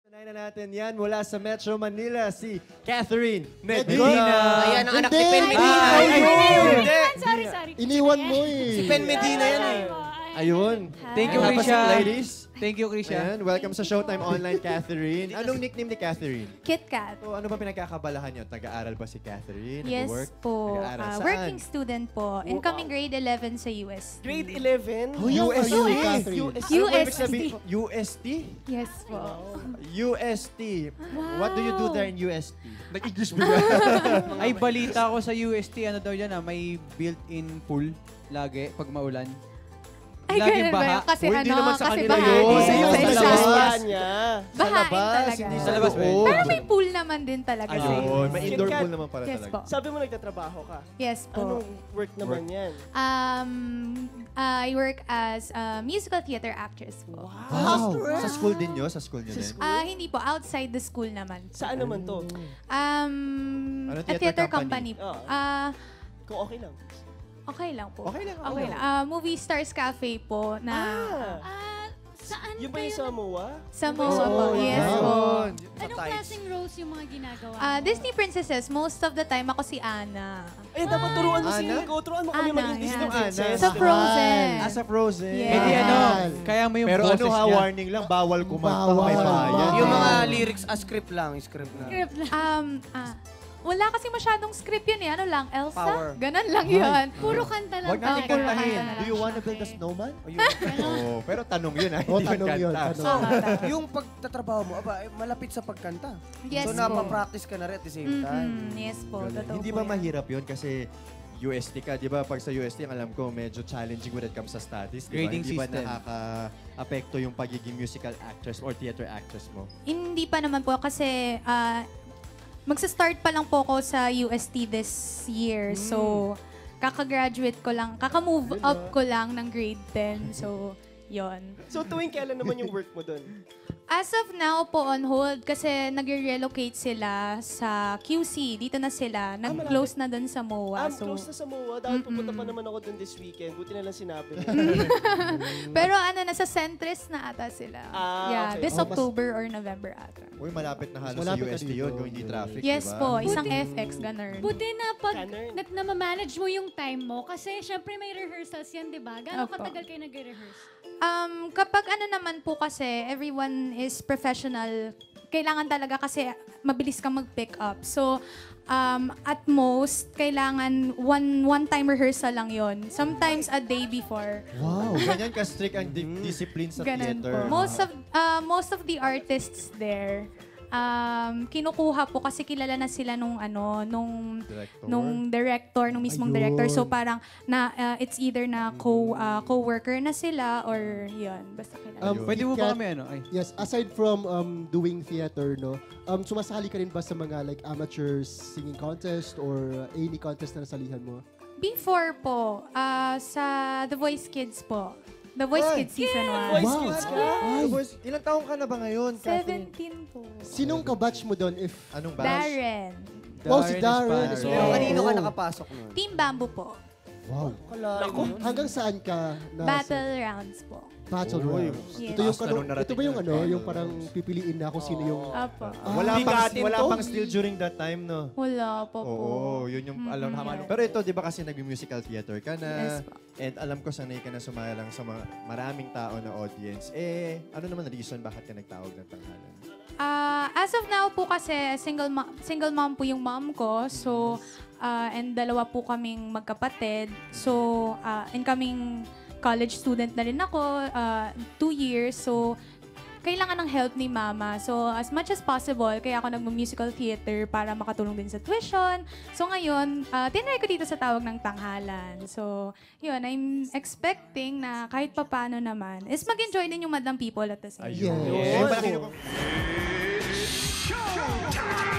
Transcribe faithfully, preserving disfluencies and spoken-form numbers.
Tunayan na natin yan mula sa Metro Manila, si Catherine Medina. Medina. Ayan ang anak ni Hindi, Pen hindi. Medina. Ay, Hindi. Sorry, sorry. Iniwan mo eh. Si Pen Medina yan eh. Ayun. Thank you, Tapos, Krisha. ladies. Thank you, Krisha. Ayan, welcome sa Showtime Online, Catherine. Anong nickname ni Catherine? KitKat. So, ano ba pinagkakabalahan niyo? Nag-aaral ba si Catherine? Yes Nag-work? po. Nag-aaral Ah, saan? working student po. Incoming grade eleven sa U S. Grade eleven? Oh, yan U S T. kayo, Catherine. U S T. U Ano ba S ibig T. sabihin? U S T? Yes po. U S T. What do you do there in U S T? Nag-English ba? Ay, balita ko sa U S T, ano daw yan ah, may built-in pool lagi pag maulan. Ay, Laging ganun ba baha. yun? Kasi Uy, hindi ano, naman sa kasi kanila bahain. yun. Sa Sa isa labas. isa. niya. Sa Bahain labas, talaga. hindi Sa labas ba yun? loob. Pero may pool naman din talaga. sa Ayun, U S. may indoor KitKat. pool naman pala Yes talaga. po. Sabi mo nagtatrabaho ka. Yes po. Anong work naman yan? Um, I work as a musical theater actress po. Wow. Sa school din nyo? Sa school nyo din? Ah, hindi po. Outside the school naman. Saan naman to? Um, Ano, a theater theater company? company. Oo. Ah, Kung okay lang. okay lang po. Okay lang, okay Okay lang. lang. Ah, Movie Stars Cafe po na Ah, Saan yun ba yung kayo? sa M O A? sa Yung MOA sa po. Oh, Yes wow. po. Anong klaseng roles yung mga ginagawa Ah, mo? Disney princesses, most of the time ako si Anna. Ay, dapat turuan mo si Ana? Nico. Turuan mo kami Ana, maging Disney yan. princess. Sa Frozen. Ah, sa Frozen. Yes. Hindi ano, Mahal. kaya mo yung Pero boses ano ha, niya. warning lang, bawal kumanta, Bawal. may bayan. Yung mga Ah. lyrics, a script lang, script lang. Script lang. Um, ah, wala kasi masyadong script yun eh. Ano lang, Elsa? Power. Ganon lang yun. Puro kanta lang. Huwag natin Okay. kantahin. Okay. Do you wanna build a snowman? Ayun. Oo, pero tanong yun ha, Oh, hindi tanong yun. kanta. Tanong. Yung pagtatrabaho mo, aba, eh, malapit sa pagkanta. Yes so, po. napapractice ka na rin at the same time. Mm-mm, yes po, totoo Hindi po ba yan. mahirap yun? Kasi U S T ka, di ba? Pag sa U S T, ang alam ko, medyo challenging when it comes sa studies. Di ba? Grading Hindi ba system. nakaka-apekto yung pagiging musical actress or theater actress mo? Hindi pa naman po kasi ah, magsa-start pa lang po ako sa U S T this year. So, kaka-graduate ko lang, kaka-move up ko lang ng grade ten. So, yon. So tuwing kailan naman yung work mo doon? As of now po on hold kasi nagre-relocate sila sa Q C. Dito na sila. Nag-close na doon sa M O A. I'm So, close na sa M O A. Dahil pupunta pa naman ako doon this weekend. Buti na lang sinabi mo. pero ano, nasa Centris na ata sila. Ah, yeah, okay. this Oh, mas- October or November ata. Uy, malapit na halos Malapit sa U ka S T dito. yun kung hindi traffic, Yes di ba? po, isang F X, ganun. Buti na pag Canner. nat na-manage mo yung time mo kasi syempre may rehearsals yan, di ba? Gano'ng Opo. katagal kayo nag-rehearse? Um, kapag ano naman po kasi, everyone is professional. Kailangan talaga kasi mabilis kang mag-pick up. So, um, at most, kailangan one one-time rehearsal lang yon. Sometimes a day before. Wow, ganyan ka-strict ang di- discipline sa Ganun theater. po. Most of, uh, most of the artists there, um, kinukuha po kasi kilala na sila nung ano, nung Director. nung director, nung mismong Ayun. director. So parang na uh, it's either na co uh, co-worker na sila or 'yun, basta kilala. Um, Pwede mo ba KitKat, kami ano? Ay. Yes, aside from um, doing theater, no, um, sumasali ka rin ba sa mga like amateur singing contest or uh, any contest na nasalihan mo? Before po, ah, sa The Voice Kids po. The Voice Ay, Kids Season one. Voice Wow. Kids ka? Ay, Boys, ilang taong ka na ba ngayon, Catherine? seventeen po. sinong kabatch mo doon if... Anong batch? Darren. Oh, si Darren. Esparro. So, kanino ka Oh. nakapasok nun? Team Bamboo po. Wow. Kalayo Naku. nun. Hanggang saan ka na Battle rounds po. battle Uy, rounds? yes. Ito yung, Taas na ano, nung narating ito ba yung na ano, battle yung parang pipiliin na kung sino yung... Apo. Wala pang, Bigatin wala to. pang still during that time, no? Wala po po. Oo, yun yung alam na Mm-mm. Pero ito, di ba kasi nag-musical theater ka na, Yes po. and alam ko sanay ka na sumalang sa mga maraming tao na audience. Eh, ano naman ang reason bakit ka nagtawag ng tanghalan? Ah, as of now po kasi single ma- single mom po yung mom ko. So ah, and dalawa po kaming magkapatid. So ah, incoming college student na rin ako, ah, two years. So kailangan ng help ni mama. So as much as possible, kaya ako nag-musical theater para makatulong din sa tuition. So ngayon, uh, tinry ko dito sa tawag ng tanghalan. So yun, I'm expecting na kahit papano naman, is mag-enjoy din yung madlang people at the same time. Yes. Eh, malaki yung- Showtime!